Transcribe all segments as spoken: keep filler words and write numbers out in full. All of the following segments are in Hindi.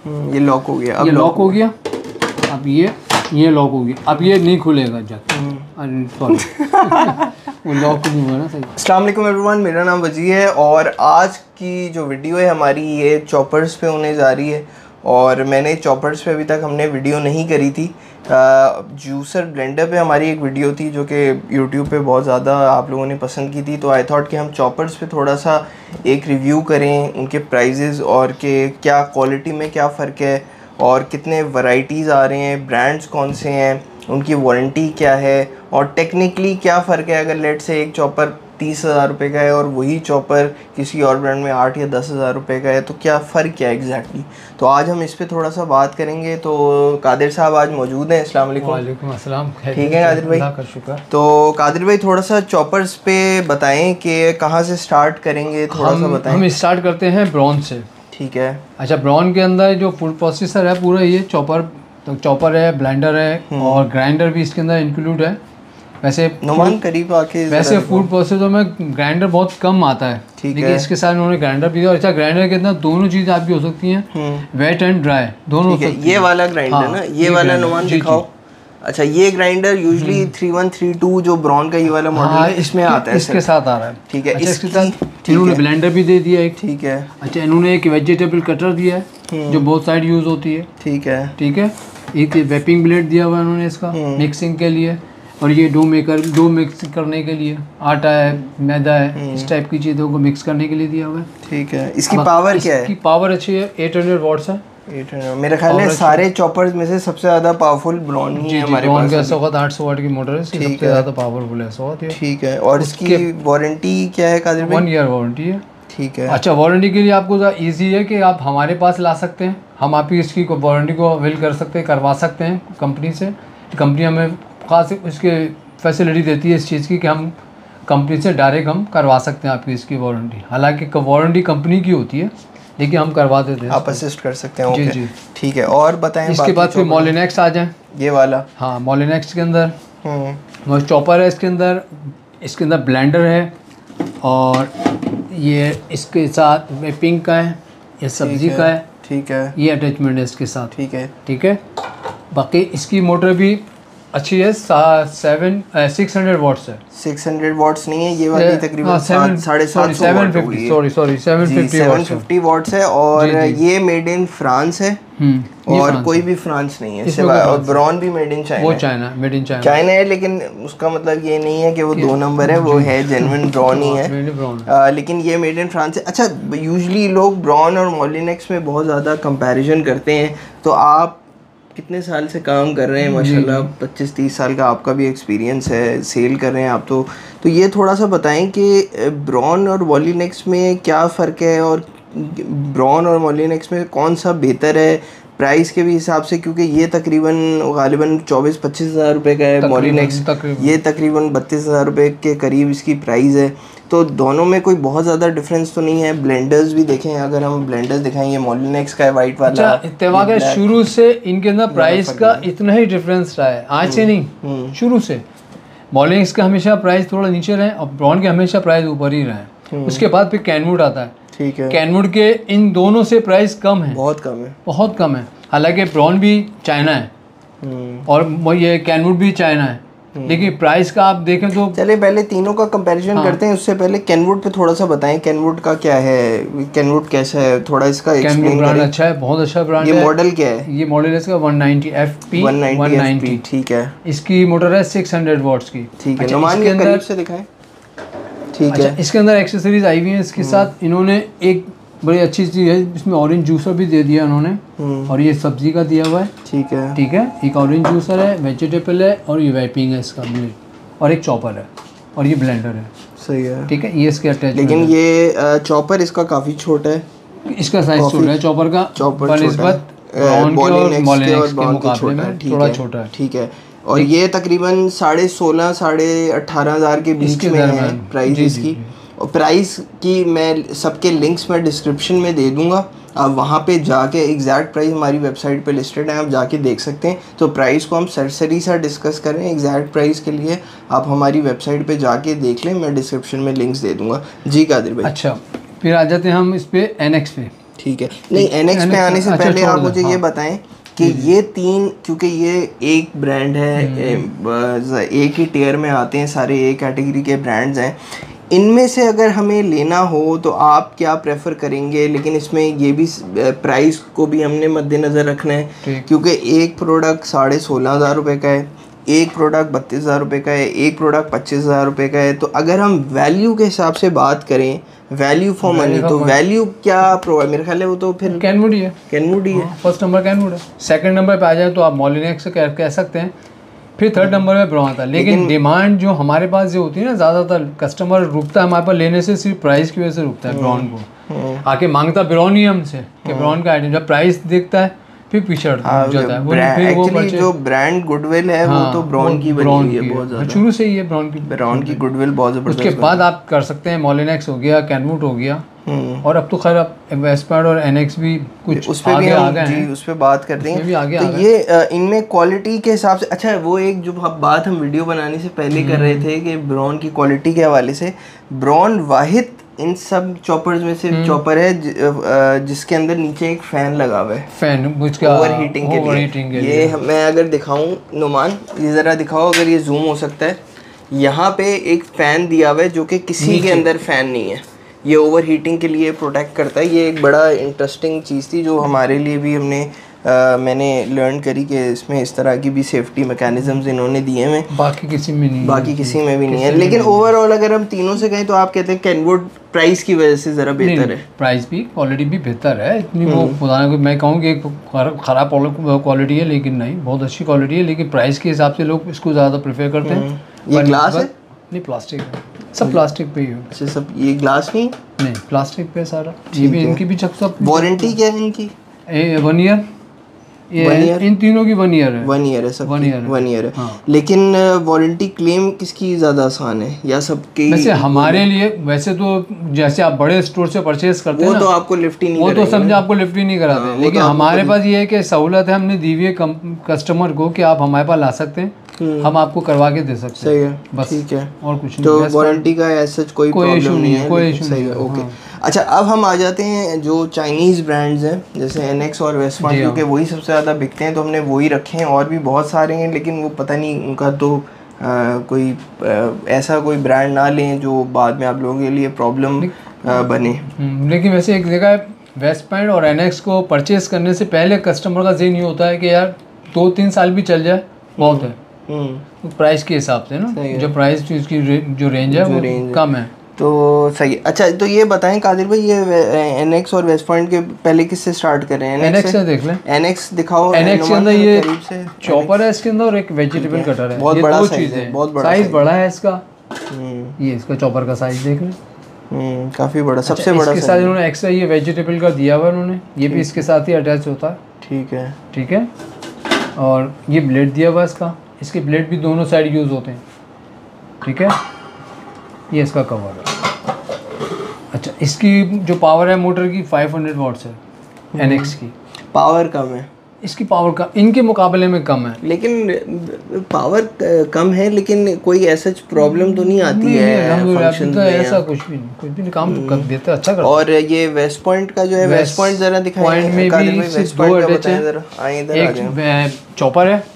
ये लॉक हो गया, अब ये लॉक हो गया। अब ये ये लॉक हो गया, अब ये नहीं खुलेगा जब, सॉरी वो लॉक नहीं हुआ ना सही। अस्सलाम वालेकुम एवरीवन, मेरा नाम वजी है और आज की जो वीडियो है हमारी ये चॉपर्स पे होने जा रही है। और मैंने चॉपर्स पे अभी तक हमने वीडियो नहीं करी थी। जूसर ब्लेंडर पे हमारी एक वीडियो थी जो कि यूट्यूब पे बहुत ज़्यादा आप लोगों ने पसंद की थी, तो आई थॉट कि हम चॉपर्स पे थोड़ा सा एक रिव्यू करें, उनके प्राइजेज़ और के क्या क्वालिटी में क्या फ़र्क है और कितने वैरायटीज़ आ रहे हैं, ब्रांड्स कौन से हैं, उनकी वारंटी क्या है और टेक्निकली क्या फ़र्क है। अगर लेट से एक चॉपर तीस हज़ार रुपये का है और वही चॉपर किसी और ब्रांड में आठ या दस हज़ार रुपये का है, तो क्या फ़र्क क्या है एग्जैक्टली। तो आज हम इस पे थोड़ा सा बात करेंगे। तो कादिर साहब आज मौजूद हैं। अस्सलाम वालेकुम। वालेकुम अस्सलाम। ठीक है कादिर भाई, का शुक्र। तो कादिर भाई थोड़ा सा चॉपर्स पे बताएं कि कहाँ से स्टार्ट करेंगे, थोड़ा हम, सा बताएं। हम स्टार्ट करते हैं ब्रॉन से। ठीक है। अच्छा, ब्रॉन के अंदर जो फूड प्रोसेसर है पूरा ये चॉपर, तो चॉपर है, ब्लेंडर है और ग्राइंडर भी इसके अंदर इंक्लूड है। वैसे नुमान करीब आके वैसे फूड प्रोसेसर में ग्राइंडर बहुत कम आता है, लेकिन इसके साथ उन्होंने ग्राइंडर भी दिया। और अच्छा, ग्राइंडर के अंदर दोनों चीज़ आपकी हो सकती हैं, वेट एंड ड्राई दोनों हो सकती है। ये वाला ग्राइंडर ना, ये वाला नुमान दिखाओ। अच्छा, ये grinder usually three one three two जो ब्रॉन का ये वाला मॉडल है इसमें आता है, इसके साथ आ रहा है। ठीक है। इसके साथ इन्होंने ब्लेंडर भी दे दिया एक। ठीक है। अच्छा, इन्होंने एक वेजिटेबल कटर दिया है जो बोथ साइड यूज होती है। ठीक है। ठीक है। एक वेपिंग ब्लेड दिया हुआ है इन्होंने इसका मिक्सिंग के लिए, और ये डो मेकर, डो मिक्स करने के लिए, आटा है, मैदा है, इस टाइप की चीज़ों को मिक्स करने के लिए दिया हुआ है। ठीक है। इसकी पावर क्या है? इसकी पावर अच्छी है, एट हंड्रेड वॉट्स है। मेरे ख्याल है सारे चॉपर्स में से सबसे ज्यादा पावरफुल ब्रॉन ही है हमारे पास। का सौ आठ सौ वाट की मोटर है, सबसे ज्यादा पावरफुल है सौ। ठीक है। और इसकी वारंटी क्या है कादिर भाई? वन ईयर वारंटी है। ठीक है। अच्छा, वारंटी के लिए आपको इजी है कि आप हमारे पास ला सकते हैं, हम आपकी इसकी वारंटी को अवेल कर सकते हैं, करवा सकते हैं कंपनी से। कंपनी हमें खास इसके फैसिलिटी देती है इस चीज़ की कि हम कंपनी से डायरेक्ट हम करवा सकते हैं आपकी इसकी वारंटी। हालांकि वारंटी कंपनी की होती है, लेकिन हम करवा देते हैं, आप असिस्ट कर सकते हैं। जी जी। ठीक है। और बताएं इसके बाद फिर मोलिनेक्स आ जाए। ये वाला? हाँ, मोलिनेक्स के अंदर चॉपर है, इसके अंदर इसके अंदर ब्लेंडर है और ये इसके साथ वेपिंग का है, ये सब्जी का है। ठीक है। ये अटैचमेंट है इसके साथ। ठीक है। ठीक है। बाकी इसकी मोटर भी अच्छी है, सेवन सिक्स हंड्रेड वॉट्स है। सिक्स हंड्रेड वॉट्स नहीं है ये वाली, तकरीबन साढ़े सात सौ seven fifty sorry sorry seven fifty seven fifty watts है। और ये मेड इन फ्रांस है और कोई भी फ्रांस नहीं है सिवाय, और ब्रॉन भी मेड इन चाइना। वो China, made in China China है, लेकिन उसका मतलब ये नहीं है कि वो दो नंबर है, वो है जेन्युइन ब्रॉन ही है, लेकिन ये मेड इन फ्रांस है। अच्छा, यूजुअली लोग ब्रॉन और मोलिनेक्स में बहुत ज़्यादा कंपैरिजन करते हैं, तो आप कितने साल से काम कर रहे हैं? माशाल्लाह पच्चीस तीस साल का आपका भी एक्सपीरियंस है, सेल कर रहे हैं आप, तो तो ये थोड़ा सा बताएं कि ब्रॉन और मोलिनेक्स में क्या फ़र्क है और ब्रॉन और मोलिनेक्स में कौन सा बेहतर है प्राइस के भी हिसाब से, क्योंकि ये तकरीबन गालिबन चौबीस पच्चीस हज़ार रुपये का है मोलिनेक्स, ये तकरीबन बत्तीस हज़ार रुपये के करीब इसकी प्राइस है। तो दोनों में कोई बहुत ज़्यादा डिफरेंस तो नहीं है। ब्लेंडर्स भी देखें, अगर हम ब्लेंडर्स दिखाएंगे, मोलिनेक्स का है वाइट वाला। अच्छा, इत्तेफाक है, शुरू से इनके अंदर प्राइस का इतना ही डिफरेंस रहा है, आज से नहीं, शुरू से। मोलिनेक्स का हमेशा प्राइस थोड़ा नीचे रहे और ब्रॉन के हमेशा प्राइस ऊपर ही रहे। उसके बाद फिर कैनवुड आता है। ठीक है। कैनवुड के इन दोनों से प्राइस कम है, बहुत कम है, बहुत कम है। हालांकि ब्रॉन भी चाइना है और ये कैनवुड भी चाइना है, लेकिन प्राइस का आप देखें तो चले पहले तीनों का कंपैरिजन हाँ। करते हैं। उससे पहले कैनवुड पे थोड़ा सा बताएं, कैनवुड का क्या है, कैनवुड कैसा है, थोड़ा इसका एक्सप्लेन ब्रांड अच्छा है, बहुत अच्छा ब्रांड है। ये मॉडल क्या है? ये मॉडल है इसका one ninety F P one ninety. ठीक है। इसकी मोटर है सिक्स हंड्रेड वॉट्स की। ठीक है। नुमान के करीब से दिखाएं। ठीक है। इसके अंदर एक्सेसरीज आई हुई हैं इसके साथ। इन्होंने एक बड़ी अच्छी चीज़ है, इसमें ऑरेंज जूसर भी दे दिया उन्होंने, और ये सब्जी का दिया हुआ है। ठीक है। ठीक है। एक ऑरेंज जूसर है, वेजिटेबल है, और ये वेपिंग है इसका ब्लेड, और एक चॉपर है, और ये ब्लेंडर है। सही है। ठीक है। ये इसके अटैचमेंट, लेकिन ये चॉपर इसका काफ़ी छोटा है, इसका साइज छोटा है चॉपर का, चॉपर थोड़ा छोटा है। ठीक है। और ये तकरीबन साढ़े सोलह साढ़े अट्ठारह हज़ार के बीच में है प्राइस इसकी। और प्राइस की मैं सबके लिंक्स में डिस्क्रिप्शन में दे दूंगा, आप वहाँ पे जाके एग्जैक्ट प्राइस हमारी वेबसाइट पे लिस्टेड है, आप जाके देख सकते हैं। तो प्राइस को हम सरसरी सा डिस्कस करें, एग्जैक्ट प्राइस के लिए आप हमारी वेबसाइट पे जाके देख लें, मैं डिस्क्रिप्शन में लिंक्स दे दूंगा। जी कादिर भाई। अच्छा, फिर आ जाते हैं हम इस पे एन एक्स पे। ठीक है। नहीं, एनएक्स पे आने से अच्छा, पहले आप मुझे हाँ। ये बताएं कि ये तीन, क्योंकि ये एक ब्रांड है, एक ही टियर में आते हैं सारे, एक कैटेगरी के ब्रांड्स हैं, इनमें से अगर हमें लेना हो तो आप क्या प्रेफर करेंगे? लेकिन इसमें ये भी प्राइस को भी हमने मद्देनज़र रखना है, क्योंकि एक प्रोडक्ट साढ़े सोलह हज़ार रुपये का है, एक प्रोडक्ट बत्तीस हज़ार रुपये का है, एक प्रोडक्ट पच्चीस हज़ार रुपये का है। तो अगर हम वैल्यू के हिसाब से बात करें, वैल्यू फॉर मनी, तो वैल्यू क्या प्रोवाइड, मेरे ख्याल है वो तो फिर कैनवुड ही है। कैनवुड ही है। फर्स्ट नंबर कैनवुड है। सेकंड नंबर पे आ जाए तो आप मोलिनेक्स कह, कह सकते हैं। फिर थर्ड नंबर पे ब्रॉन था। लेकिन डिमांड जो हमारे पास जो होती है ना, ज़्यादातर कस्टमर रुकता है हमारे पास लेने से सिर्फ प्राइस की वजह से रुकता है ब्रॉन को। आके मांगता ब्रॉन ही हमसे कि ब्रॉन का आइटम, जब प्राइस देखता है फिर पीछे हट जाता है। वो फिर वो एक्चुअली जो ब्रांड गुडविल है वो तो ब्रॉन की बनी हुई है बहुत ज़्यादा, शुरू से ही है ब्रॉन की। ब्रॉन की गुडविल बहुत ज़बरदस्त। उसके बाद आप कर सकते हैं मोलिनेक्स हो गया, कैनवुड हो गया, और अब तो खैर अब वेस्टपार्ड और एनएक्स भी कुछ उस पे भी आगे हम आ गए जी हैं, उस पे बात करते हैं। भी आगे तो आ गए। ये इनमें क्वालिटी के हिसाब से, अच्छा वो एक जो बात हम वीडियो बनाने से पहले कर रहे थे कि ब्रॉन की क्वालिटी के हवाले से, ब्रॉन वाहिद इन सब चॉपर्स में से चॉपर है ज, आ, जिसके अंदर नीचे एक फ़ैन लगा हुआ है, फैन उसका ओवर हीटिंग के लिए। के ये लिए। मैं अगर दिखाऊं नुमान, ये ज़रा दिखाओ अगर ये जूम हो सकता है, यहाँ पे एक फ़ैन दिया हुआ है जो कि किसी के अंदर फ़ैन नहीं है, ये ओवर हीटिंग के लिए प्रोटेक्ट करता है। ये एक बड़ा इंटरेस्टिंग चीज़ थी जो हमारे लिए भी हमने आ, मैंने लर्न करी कि इसमें इस तरह की भी सेफ्टी मैकेनिज्म्स इन्होंने दिए हैं, बाकी किसी में नहीं, बाकी किसी में भी नहीं है। लेकिन ओवरऑल अगर हम तीनों से कहें तो आप कहते हैं कैनवुड प्राइस की वजह से ज़रा बेहतर है। प्राइस भी, क्वालिटी भी बेहतर है। इतनी वो खुदा को मैं कहूँ कि एक ख़राब क्वालिटी है, लेकिन नहीं, बहुत अच्छी क्वालिटी है। लेकिन प्राइस के हिसाब से लोग इसको ज़्यादा प्रेफर करते हैं। ये ग्लास है? नहीं, प्लास्टिक है, सब प्लास्टिक पे ही हो। अच्छा, सब ये ग्लास नहीं? नहीं, प्लास्टिक पे सारा। ये भी इनकी भी सब। वारंटी क्या है इनकी? One year. ये इन तीनों की वन ईयर है। वन ईयर है सब, वन ईयर वन ईयर है। हाँ। लेकिन वारंटी क्लेम किसकी ज़्यादा आसान है या सबकी? वैसे हमारे लिए, वैसे तो जैसे आप बड़े स्टोर से परचेज करते हैं वो तो आपको लिफ्ट ही नहीं, वो तो समझे आपको लिफ्ट ही नहीं कराते। लेकिन हमारे पास ये है कि सहूलत है, हमने दी हुई है कस्टमर को कि आप हमारे पास ला सकते हैं, हम आपको करवा के दे सकते हैं। सही है, बस, ठीक है, और कुछ नहीं। तो वारंटी का ऐसा कोई प्रॉब्लम नहीं है, कोई इशू सही है, ओके। अच्छा, अब हम आ जाते हैं जो चाइनीज़ ब्रांड्स हैं जैसे एनएक्स और वेस्टपार्ड, क्योंकि वही सबसे ज़्यादा बिकते हैं तो हमने वही रखे हैं। और भी बहुत सारे हैं लेकिन वो पता नहीं उनका तो आ, कोई आ, ऐसा कोई ब्रांड ना लें जो बाद में आप लोगों के लिए प्रॉब्लम बने। लेकिन वैसे एक जगह वेस्टपार्ड और एनएक्स को परचेज करने से पहले कस्टमर का ज़हन ये होता है कि यार दो तीन साल भी चल जाए बहुत है, प्राइस के हिसाब से ना, जो प्राइस इसकी जो रेंज है वो कम है तो सही। अच्छा, तो ये बताएं कादिर भाई, ये एनएक्स और वेस्टपार्ड के पहले किससे स्टार्ट कर रहे हैं? एनएक्स से देख लें। एनएक्स दिखाओ। एनएक्स के अंदर ये चॉपर है, इसके अंदर और एक वेजिटेबल कटर है। बहुत बड़ा साइज है, बहुत बड़ा साइज बड़ा है इसका। ये इसका चॉपर का साइज देख लें, हम्म काफी बड़ा, सबसे बड़ा इसके साथ इन्होंने एक्स्ट्रा ये वेजिटेबल का दिया हुआ उन्होंने, ये भी इसके साथ ही अटैच होता है। ठीक है, ठीक है। और ये ब्लेड दिया हुआ इसका, इसके ब्लेड भी दोनों साइड यूज़ होते हैं। ठीक है, ये इसका कवर है। अच्छा, इसकी जो पावर है मोटर की पाँच सौ वाट्स है। एनएक्स की पावर कम है, इसकी पावर का इनके मुकाबले में कम है। लेकिन पावर कम है लेकिन कोई ऐसा प्रॉब्लम तो नहीं आती नहीं, है फंक्शन तो ऐसा कुछ भी नहीं, कुछ भी नहीं, काम कर देता अच्छा करता। और ये वेस्ट पॉइंट का जो है, वेस्ट पॉइंट जरा दिखाएं। पॉइंट में भी वेस्ट दो अटैच है, एक चॉपर है,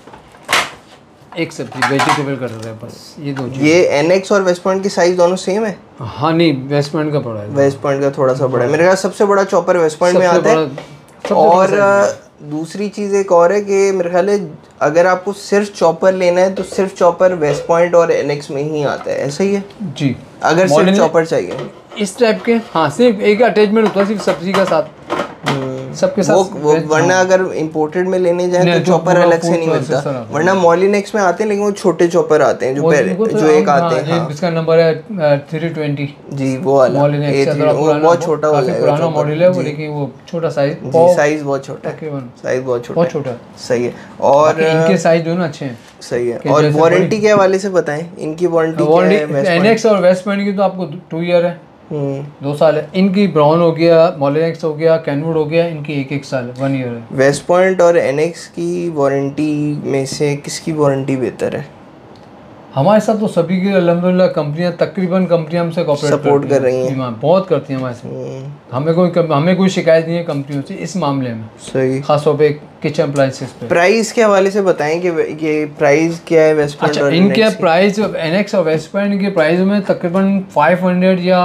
एक सब्जी वेजिटेबल कर रहा है, बस ये दो। ये एनएक्स और वेस्ट पॉइंट की साइज दोनों सेम है? हाँ नहीं, वेस्ट पॉइंट का बड़ा है, वेस्ट पॉइंट का थोड़ा सा बड़ा है। मेरे ख्याल सबसे बड़ा चॉपर वेस्ट पॉइंट में आता है। और दूसरी चीज़ एक और है कि मेरे ख्याल है अगर आपको सिर्फ चॉपर लेना है तो सिर्फ चॉपर वेस्ट पॉइंट और एनएक्स में ही आता है, ऐसा ही है जी? अगर सिर्फ चॉपर चाहिए इस टाइप के, हाँ सिर्फ एक अटैचमेंट होता है सिर्फ सब्जी का साथ सबके साथ। वो, वो वरना हाँ। अगर इंपोर्टेड में लेने जाए तो चॉपर अलग से नहीं मिलता, वरना मॉलिनेक्स में आते हैं लेकिन वो छोटे चॉपर आते हैं जो पहले जो एक आते हैं। हाँ। इसका नंबर है थ्री ट्वेंटी जी, वो वाला मॉलिनेक्स बहुत छोटा हो जाएगा, पुराना मॉडल है वो, लेकिन वो छोटा साइज, साइज बहुत छोटा है, साइज बहुत छोटा बहुत छोटा, सही है। और इनके साइज दोनों अच्छे हैं, सही है। और वारंटी के हवाले से बताएं, इनकी वारंटी एनएक्स और वेस्ट पॉइंट की तो आपको टू ईयर है, दो साल है। इनकी ब्राउन हो गया, मॉलिनेक्स हो गया, कैनवुड हो गया, इनकी एक एक साल है, वन ईयर है। वेस्ट पॉइंट और एनएक्स की वारंटी में से किसकी वारंटी बेहतर है? हमारे साथ तो सभी की अल्हम्दुलिल्लाह कंपनियां, तकरीबन कंपनियां हमसे कोऑपरेट सपोर्ट कर रही हैं, बहुत करती हैं हमारे साथ। हमें कोई हमें कोई शिकायत नहीं है कंपनियों से इस मामले में। सही। खासतौर पे किचन अप्लायंसेस पे। प्राइस के हवाले से बताएं कि ये प्राइस क्या है वेस्ट पॉइंट और इनके प्राइस एनएक्स और वेस्ट पॉइंट के प्राइस में तकरीबन पाँच सौ या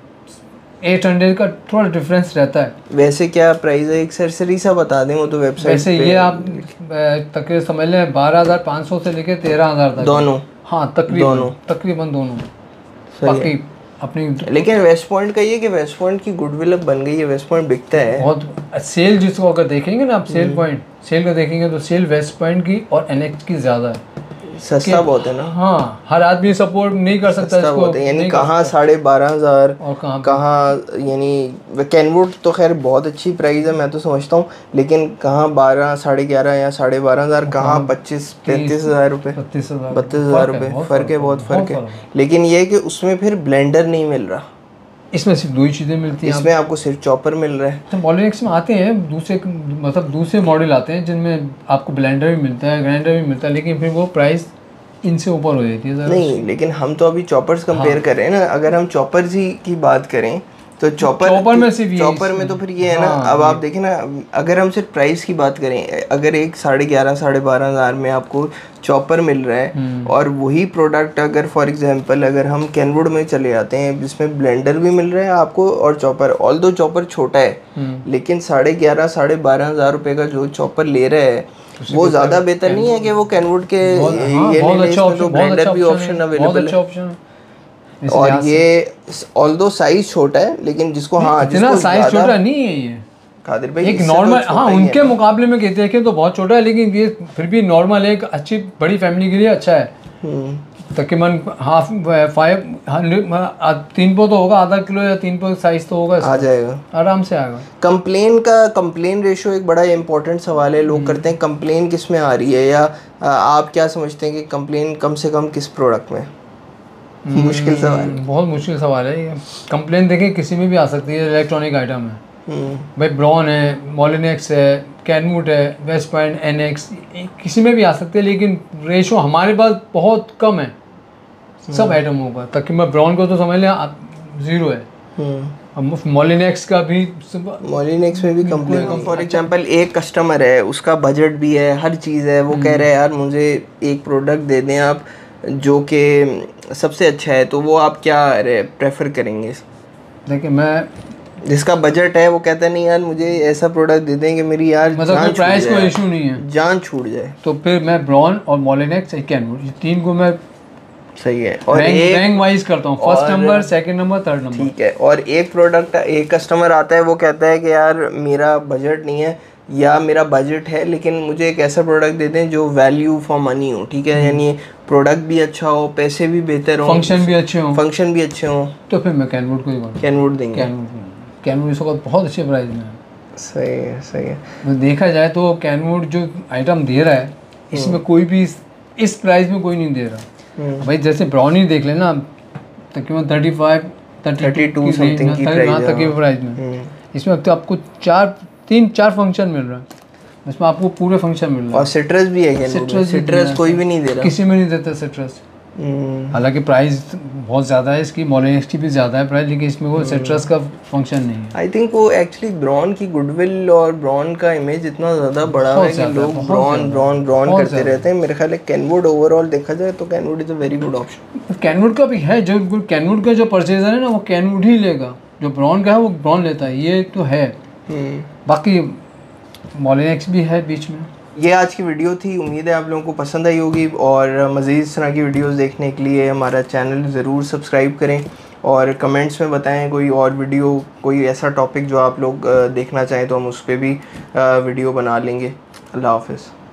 आठ सौ का थोड़ा डिफरेंस रहता है। वैसे क्या प्राइस है, एक सरसरी सा बता दें वो तो वेबसाइट वैसे ये आप तकरीबन समझ लें बारह हज़ार पाँच सौ से लेकर तेरह हज़ार तक दोनों। हाँ तकरीबन दोनों तकरीबन दोनों बाकी अपनी। लेकिन वेस्ट पॉइंट का ये कि वेस्ट पॉइंट की गुडविल अब बन गई है, वेस्ट पॉइंट बिकता है बहुत। सेल जिसको अगर देखेंगे ना आप सेल पॉइंट सेल का देखेंगे तो सेल वेस्ट पॉइंट की और एनएक्स की ज़्यादा है। सस्ता बहुत है ना। हाँ हर आदमी सपोर्ट नहीं कर सकता इसको, यानी कहाँ साढ़े बारह हजार और कहाँ कहाँ यानी कैनवुड तो खैर बहुत अच्छी प्राइस है मैं तो समझता हूँ, लेकिन कहाँ बारह साढ़े ग्यारह या साढ़े बारह हजार कहाँ पच्चीस पैंतीस हजार रुपये बत्तीस हजार बत्तीस हजार रुपये फ़र्क है, बहुत फ़र्क है। लेकिन ये कि उसमें फिर ब्लेंडर नहीं मिल रहा, इसमें सिर्फ दो ही चीज़ें मिलती हैं। इसमें आपको सिर्फ चॉपर मिल रहा है। तो मॉलिनेक्स में आते हैं दूसरे मतलब दूसरे मॉडल आते हैं जिनमें आपको ब्लेंडर भी मिलता है, ग्राइंडर भी मिलता है, लेकिन फिर वो प्राइस इनसे ऊपर हो जाती है। नहीं लेकिन हम तो अभी चॉपर्स कंपेयर हाँ। कर रहे हैं ना। अगर हम चॉपर्स ही की बात करें तो चॉपर चॉपर में सिर्फ चॉपर में तो फिर ये है ना। हाँ, अब आप देखें ना, अगर हम सिर्फ प्राइस की बात करें, अगर एक साढ़े ग्यारह साढ़े बारह हज़ार में आपको चॉपर मिल रहा है और वही प्रोडक्ट अगर फॉर एग्जांपल अगर हम कैनवुड में चले जाते हैं जिसमें ब्लेंडर भी मिल रहा है आपको और चॉपर, ऑल दो चॉपर छोटा है लेकिन साढ़े ग्यारह साढ़े बारह हज़ार रुपये का जो चॉपर ले रहा है वो ज़्यादा बेहतर नहीं है कि वो कैनवुड के ये ब्लेंडर भी ऑप्शन अवेलेबल है। और ये ऑल्दो साइज छोटा है लेकिन जिसको हाँ इतना साइज छोटा नहीं है ये कादिर भाई, एक नॉर्मल हाँ उनके मुकाबले में कहते हैं तो बहुत छोटा है, लेकिन ये फिर भी नॉर्मल एक अच्छी बड़ी फैमिली के लिए अच्छा है। तकरीबन हाफ फाइव हंड्रेड तीन पो तो होगा, आधा किलो या तीन पो साइज तो होगा, आ जाएगा आराम से आएगा। कंप्लेन का कंप्लेन रेशो एक बड़ा इंपॉर्टेंट सवाल है। लोग करते हैं कंप्लेन किस में आ रही है, या आप क्या समझते हैं कि कंप्लेन कम से कम किस प्रोडक्ट में? मुश्किल सवाल, बहुत मुश्किल सवाल है ये। कंप्लेन देखें किसी में भी आ सकती है, इलेक्ट्रॉनिक आइटम है भाई, ब्रॉन है, मॉलिनेक्स है, कैनवुड है, वेस्ट पॉइंट, एनएक्स, किसी में भी आ सकते हैं, लेकिन रेशो हमारे पास बहुत कम है सब आइटमों का। तकरीबन ब्रॉन को तो समझ लें ज़ीरो है, मॉलिनेक्स का भी मॉलिनेक्स में भी कंप्लेन। फॉर एग्जांपल एक कस्टमर है, उसका बजट भी है, हर चीज़ है, वो कह रहा है यार मुझे एक प्रोडक्ट दे दें आप जो कि सबसे अच्छा है, तो वो आप क्या प्रेफर करेंगे? देखिए मैं जिसका बजट है वो कहता है नहीं यार मुझे ऐसा प्रोडक्ट दे देंगे मेरी यार मतलब प्राइस कोई इशू नहीं है, जान छूट जाए, तो फिर मैं ब्रॉन और मॉलिनेक्स कैनवुड ये तीन को मैं सही है और रैंक, एक रैंक वाइज करता हूँ, first number, second number, third number. ठीक है। और एक प्रोडक्ट एक कस्टमर आता है वो कहता है कि यार मेरा बजट नहीं है या मेरा बजट है लेकिन मुझे एक ऐसा प्रोडक्ट दे दें जो वैल्यू फॉर मनी हो, ठीक है, यानी प्रोडक्ट भी अच्छा हो, पैसे भी बेहतर हो, फंक्शन भी अच्छे हो फंक्शन भी अच्छे हो, तो फिर मैं कैनवुड को ही बोलूँगा। कैनवुड देंगे। कैनवुड कैनवुड इस वक्त बहुत अच्छे प्राइस में है। सही है सही है। तो देखा जाए तो कैनवुड जो आइटम दे रहा है इसमें कोई भी इस प्राइस में कोई नहीं दे रहा भाई। जैसे ब्राउनी देख लेना तकरीबन thirty five thirty two something की प्राइस में, इसमें अब तो आपको चार तीन चार फंक्शन मिल रहा है, इसमें आपको पूरे फंक्शन मिल रहा है। और सिट्रस भी है, सिट्रस सिट्रस कोई भी नहीं दे रहा, किसी में नहीं देता सिट्रस। हालांकि प्राइस बहुत ज़्यादा है इसकी, मॉलिनेक्स की भी ज़्यादा है प्राइस, लेकिन इसमें वो सिट्रस का फंक्शन नहीं है। आई थिंक वो एक्चुअली ब्रॉन की गुडविल और ब्रॉन का इमेज इतना ज़्यादा बड़ा है कि लोग ब्रॉन ब्रॉन ब्रॉन करते रहते हैं। मेरे ख्याल है कैनवुड ओवरऑल देखा जाए तो Kenwood is a very good option. Kenwood का भी है, जो कैनवुड का जो परचेजर है ना वो कैनवुड ही लेगा, जो ब्रॉन का है वो ब्रॉन लेता है, ये तो है। बाकी मॉलिनेक्स भी है बीच में। ये आज की वीडियो थी, उम्मीद है आप लोगों को पसंद आई होगी और मज़ीद इस तरह की वीडियोस देखने के लिए हमारा चैनल ज़रूर सब्सक्राइब करें और कमेंट्स में बताएं कोई और वीडियो, कोई ऐसा टॉपिक जो आप लोग देखना चाहें तो हम उस पर भी वीडियो बना लेंगे। अल्लाह हाफ़िज़।